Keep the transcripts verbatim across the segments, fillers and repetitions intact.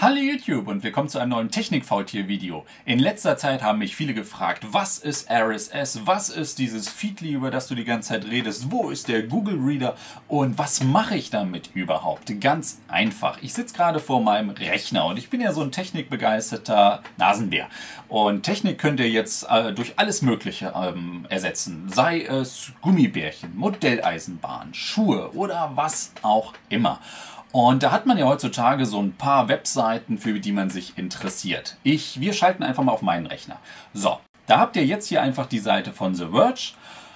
Hallo YouTube und willkommen zu einem neuen Technik-Faultier-Video. In letzter Zeit haben mich viele gefragt, was ist R S S, was ist dieses Feedly, über das du die ganze Zeit redest, wo ist der Google Reader und was mache ich damit überhaupt? Ganz einfach. Ich sitze gerade vor meinem Rechner und ich bin ja so ein technikbegeisterter Nasenbär. Und Technik könnt ihr jetzt äh, durch alles Mögliche ähm, ersetzen. Sei es Gummibärchen, Modelleisenbahn, Schuhe oder was auch immer. Und da hat man ja heutzutage so ein paar Webseiten, für die man sich interessiert. Ich, wir schalten einfach mal auf meinen Rechner. So, da habt ihr jetzt hier einfach die Seite von The Verge.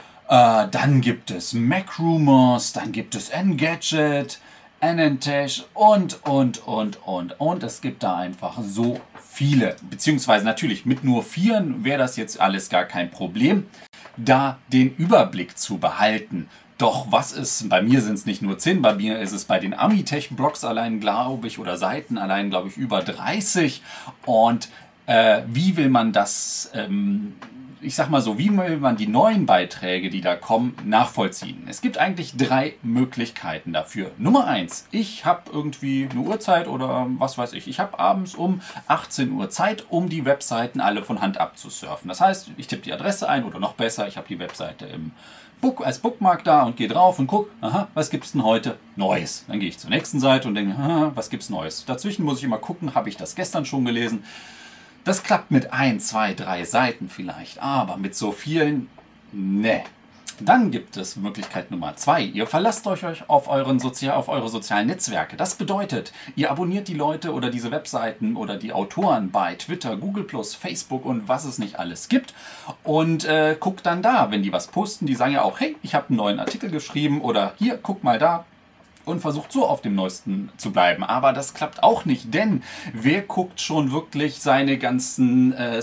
Äh, dann gibt es MacRumors, dann gibt es Engadget, AnandTech und, und, und, und. Und es gibt da einfach so viele. Beziehungsweise natürlich mit nur vieren wäre das jetzt alles gar kein Problem, da den Überblick zu behalten. Doch was ist, bei mir sind es nicht nur zehn, bei mir ist es bei den Amitech-Blogs allein, glaube ich, oder Seiten allein, glaube ich, über dreißig. Und äh, wie will man das, ähm, ich sag mal so, wie will man die neuen Beiträge, die da kommen, nachvollziehen? Es gibt eigentlich drei Möglichkeiten dafür. Nummer eins, ich habe irgendwie eine Uhrzeit oder was weiß ich. Ich habe abends um achtzehn Uhr Zeit, um die Webseiten alle von Hand abzusurfen. Das heißt, ich tippe die Adresse ein oder noch besser, ich habe die Webseite im Book, als Bookmark da und gehe drauf und gucke, aha, was gibt's denn heute Neues? Dann gehe ich zur nächsten Seite und denke, aha, was gibt's Neues? Dazwischen muss ich immer gucken, habe ich das gestern schon gelesen? Das klappt mit ein, zwei, drei Seiten vielleicht, aber mit so vielen, ne. Dann gibt es Möglichkeit Nummer zwei. Ihr verlasst euch auf, euren Sozial, auf eure sozialen Netzwerke. Das bedeutet, ihr abonniert die Leute oder diese Webseiten oder die Autoren bei Twitter, Google plus, Facebook und was es nicht alles gibt. Und äh, guckt dann da, wenn die was posten, die sagen ja auch, hey, ich habe einen neuen Artikel geschrieben oder hier, guck mal da. Und versucht so auf dem Neuesten zu bleiben. Aber das klappt auch nicht, denn wer guckt schon wirklich seine ganzen äh,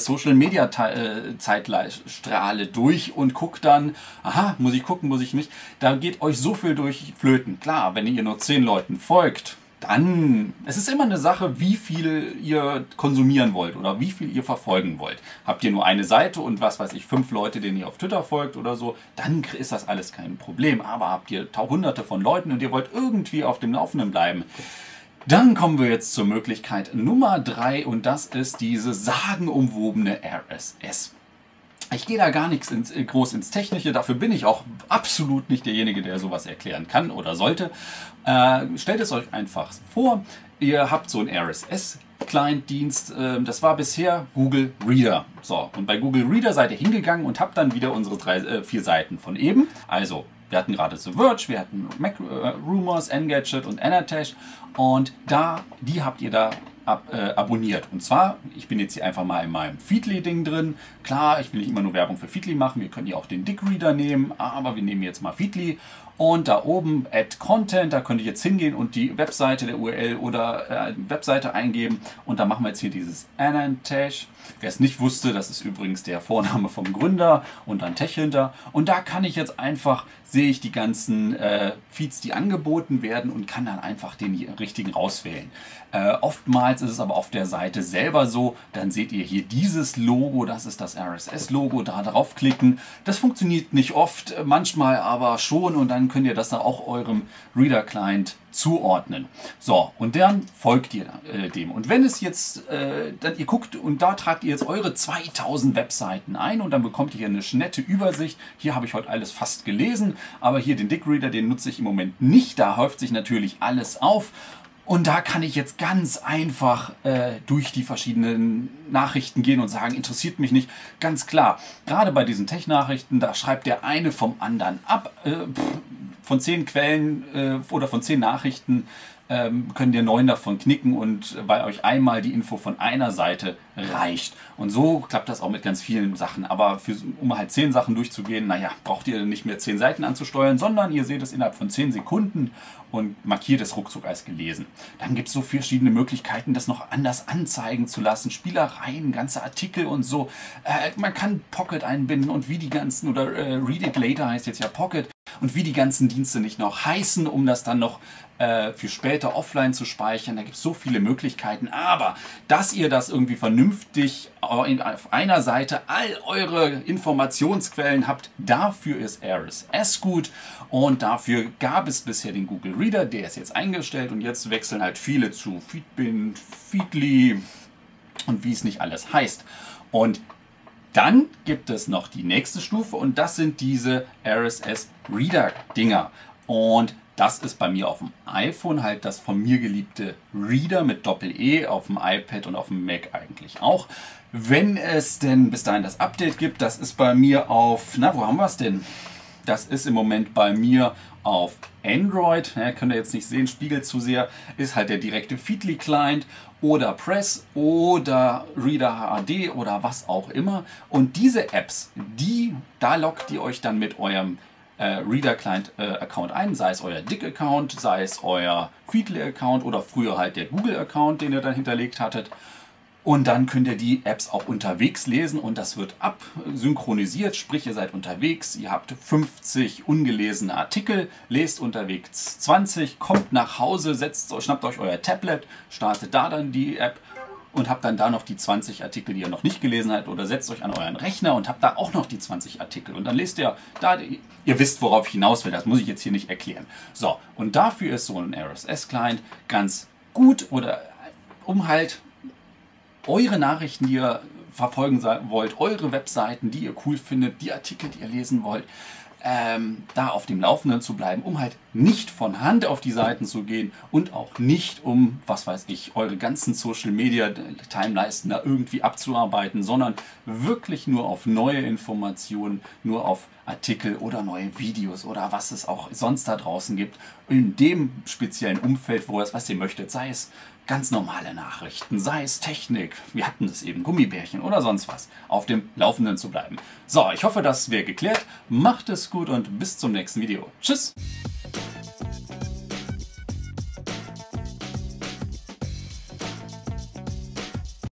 Social-Media-Zeitstrahle durch und guckt dann, aha, muss ich gucken, muss ich nicht. Da geht euch so viel durch flöten. Klar, wenn ihr nur zehn Leuten folgt, dann, es ist immer eine Sache, wie viel ihr konsumieren wollt oder wie viel ihr verfolgen wollt. Habt ihr nur eine Seite und was weiß ich, fünf Leute, denen ihr auf Twitter folgt oder so, dann ist das alles kein Problem. Aber habt ihr hunderte von Leuten und ihr wollt irgendwie auf dem Laufenden bleiben, dann kommen wir jetzt zur Möglichkeit Nummer drei und das ist diese sagenumwobene R S S. Ich gehe da gar nichts ins, groß ins Technische, dafür bin ich auch absolut nicht derjenige, der sowas erklären kann oder sollte. Äh, stellt es euch einfach vor, ihr habt so einen R S S-Client-Dienst, äh, das war bisher Google Reader. So, und bei Google Reader seid ihr hingegangen und habt dann wieder unsere drei, äh, vier Seiten von eben. Also, wir hatten gerade The Verge, wir hatten MacRumors, Engadget und AnandTech und da, die habt ihr da Ab, äh, abonniert. Und zwar, ich bin jetzt hier einfach mal in meinem Feedly-Ding drin. Klar, ich will nicht immer nur Werbung für Feedly machen. Wir können ja auch den Dick Reader nehmen, aber wir nehmen jetzt mal Feedly. Und da oben Add Content, da könnt ihr jetzt hingehen und die Webseite der U R L oder äh, Webseite eingeben. Und da machen wir jetzt hier dieses AnandTech. Wer es nicht wusste, das ist übrigens der Vorname vom Gründer und dann Tech hinter. Und da kann ich jetzt einfach, sehe ich die ganzen äh, Feeds, die angeboten werden und kann dann einfach den richtigen rauswählen. Äh, oftmals ist es aber auf der Seite selber so, dann seht ihr hier dieses Logo, das ist das R S S-Logo, da draufklicken. Das funktioniert nicht oft, manchmal aber schon und dann könnt ihr das dann auch eurem Reader-Client zuordnen. So, und dann folgt ihr äh, dem. Und wenn es jetzt, äh, dann ihr guckt und da tragt ihr jetzt eure zweitausend Webseiten ein und dann bekommt ihr hier eine nette Übersicht. Hier habe ich heute alles fast gelesen, aber hier den Dick Reader, den nutze ich im Moment nicht. Da häuft sich natürlich alles auf. Und da kann ich jetzt ganz einfach äh, durch die verschiedenen Nachrichten gehen und sagen, interessiert mich nicht. Ganz klar, gerade bei diesen Tech-Nachrichten, da schreibt der eine vom anderen ab. Äh, pff, von zehn Quellen äh, oder von zehn Nachrichten ähm, können ihr neun davon knicken und bei euch einmal die Info von einer Seite reicht. Und so klappt das auch mit ganz vielen Sachen. Aber für, um halt zehn Sachen durchzugehen, naja, braucht ihr nicht mehr zehn Seiten anzusteuern, sondern ihr seht es innerhalb von zehn Sekunden und markiert es ruckzuck als gelesen. Dann gibt es so verschiedene Möglichkeiten, das noch anders anzeigen zu lassen. Spielereien, ganze Artikel und so. Äh, man kann Pocket einbinden und wie die ganzen, oder äh, Read It Later heißt jetzt ja Pocket. und wie die ganzen Dienste nicht noch heißen, um das dann noch äh, für später offline zu speichern. Da gibt es so viele Möglichkeiten, aber dass ihr das irgendwie vernünftig auf einer Seite all eure Informationsquellen habt, dafür ist R S S gut und dafür gab es bisher den Google Reader, der ist jetzt eingestellt und jetzt wechseln halt viele zu Feedbin, Feedly und wie es nicht alles heißt. Und dann gibt es noch die nächste Stufe und das sind diese R S S-Reader-Dinger. Und das ist bei mir auf dem iPhone halt das von mir geliebte Reader mit Doppel-E, auf dem iPad und auf dem Mac eigentlich auch. Wenn es denn bis dahin das Update gibt, das ist bei mir auf, na, wo haben wir es denn? Das ist im Moment bei mir auf Android, ja, könnt ihr jetzt nicht sehen, spiegelt zu sehr, ist halt der direkte Feedly Client oder Press oder Reader H D oder was auch immer. Und diese Apps, die, da loggt ihr euch dann mit eurem äh, Reader Client äh, Account ein, sei es euer Dick Account, sei es euer Feedly Account oder früher halt der Google Account, den ihr dann hinterlegt hattet. Und dann könnt ihr die Apps auch unterwegs lesen und das wird absynchronisiert, sprich ihr seid unterwegs, ihr habt fünfzig ungelesene Artikel, lest unterwegs zwanzig, kommt nach Hause, setzt, schnappt euch euer Tablet, startet da dann die App und habt dann da noch die zwanzig Artikel, die ihr noch nicht gelesen habt oder setzt euch an euren Rechner und habt da auch noch die zwanzig Artikel und dann lest ihr da, ihr wisst worauf ich hinaus will, das muss ich jetzt hier nicht erklären. So, und dafür ist so ein R S S-Client ganz gut oder um halt eure Nachrichten, die ihr verfolgen wollt, eure Webseiten, die ihr cool findet, die Artikel, die ihr lesen wollt, ähm, da auf dem Laufenden zu bleiben, um halt nicht von Hand auf die Seiten zu gehen und auch nicht um, was weiß ich, eure ganzen Social Media Timeleisten da irgendwie abzuarbeiten, sondern wirklich nur auf neue Informationen, nur auf Artikel oder neue Videos oder was es auch sonst da draußen gibt, in dem speziellen Umfeld, wo ihr es, was ihr möchtet, sei es ganz normale Nachrichten, sei es Technik, wir hatten es eben, Gummibärchen oder sonst was, auf dem Laufenden zu bleiben. So, ich hoffe, das wäre geklärt. Macht es gut und bis zum nächsten Video. Tschüss!